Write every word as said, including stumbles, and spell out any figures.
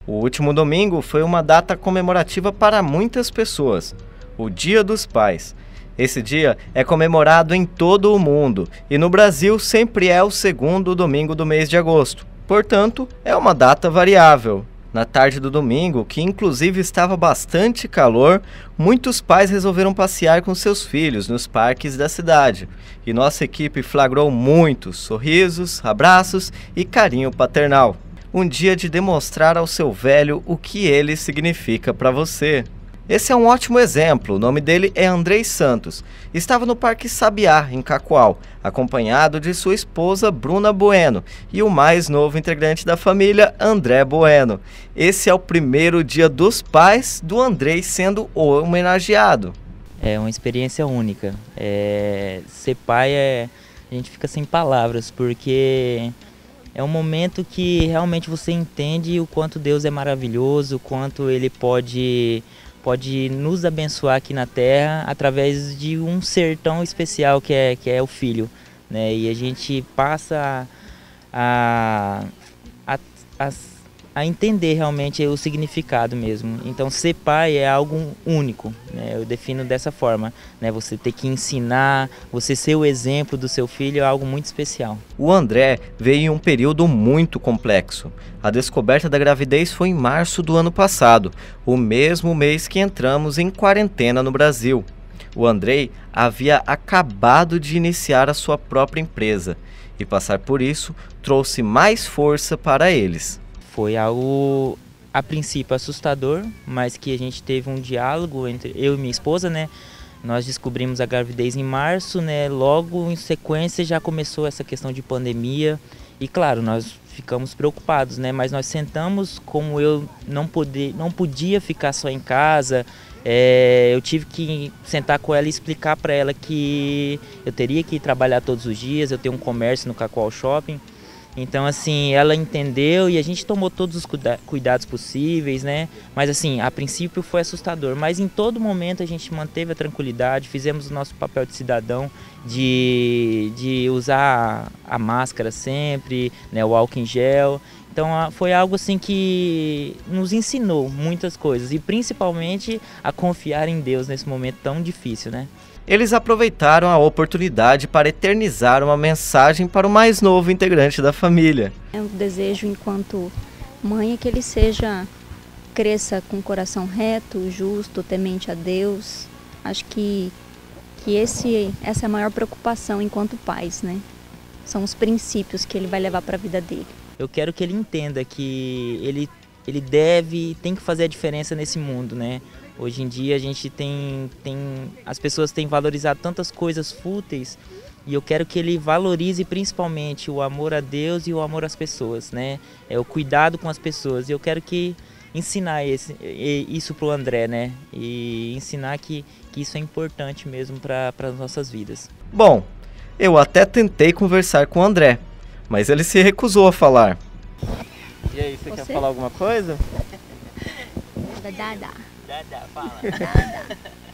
O último domingo foi uma data comemorativa para muitas pessoas, o Dia dos Pais. Esse dia é comemorado em todo o mundo e no Brasil sempre é o segundo domingo do mês de agosto. Portanto, é uma data variável. Na tarde do domingo, que inclusive estava bastante calor, muitos pais resolveram passear com seus filhos nos parques da cidade. E nossa equipe flagrou muitos sorrisos, abraços e carinho paternal. Um dia de demonstrar ao seu velho o que ele significa para você. Esse é um ótimo exemplo, o nome dele é Andrei Santos. Estava no Parque Sabiá, em Cacoal, acompanhado de sua esposa Bruna Bueno e o mais novo integrante da família, André Bueno. Esse é o primeiro dia dos pais do Andrei sendo homenageado. É uma experiência única. É... Ser pai, é... a gente fica sem palavras, porque é um momento que realmente você entende o quanto Deus é maravilhoso, o quanto Ele pode... pode nos abençoar aqui na Terra através de um ser tão especial que é, que é o Filho, né? E a gente passa a, a, a, a entender realmente o significado mesmo. Então ser pai é algo único, né? Eu defino dessa forma, né? Você ter que ensinar, você ser o exemplo do seu filho é algo muito especial. O André veio em um período muito complexo. A descoberta da gravidez foi em março do ano passado, o mesmo mês que entramos em quarentena no Brasil. O Andrei havia acabado de iniciar a sua própria empresa e passar por isso trouxe mais força para eles. Foi algo, a princípio, assustador, mas que a gente teve um diálogo entre eu e minha esposa, né? Nós descobrimos a gravidez em março, né? Logo em sequência já começou essa questão de pandemia e, claro, nós ficamos preocupados, né? Mas nós sentamos, como eu não, poder, não podia ficar só em casa, é, eu tive que sentar com ela e explicar para ela que eu teria que trabalhar todos os dias, eu tenho um comércio no Cacoal Shopping. Então, assim, ela entendeu e a gente tomou todos os cuida- cuidados possíveis, né? Mas, assim, a princípio foi assustador. Mas em todo momento a gente manteve a tranquilidade, fizemos o nosso papel de cidadão, de, de usar a, a máscara sempre, né? O álcool em gel. Então, foi algo, assim, que nos ensinou muitas coisas. E, principalmente, a confiar em Deus nesse momento tão difícil, né? Eles aproveitaram a oportunidade para eternizar uma mensagem para o mais novo integrante da família. Eu desejo, enquanto mãe, que ele seja, cresça com o coração reto, justo, temente a Deus. Acho que, que esse, essa é a maior preocupação enquanto pais, né? São os princípios que ele vai levar para a vida dele. Eu quero que ele entenda que ele, ele deve, tem que fazer a diferença nesse mundo, né? Hoje em dia a gente tem, tem, as pessoas têm valorizado tantas coisas fúteis e eu quero que ele valorize principalmente o amor a Deus e o amor às pessoas, né? É o cuidado com as pessoas. E eu quero que ensinar esse, isso para o André, né? E ensinar que, que isso é importante mesmo para as nossas vidas. Bom, eu até tentei conversar com o André, mas ele se recusou a falar. E aí, você, você? quer falar alguma coisa? Dada. Dada, fala. Dada.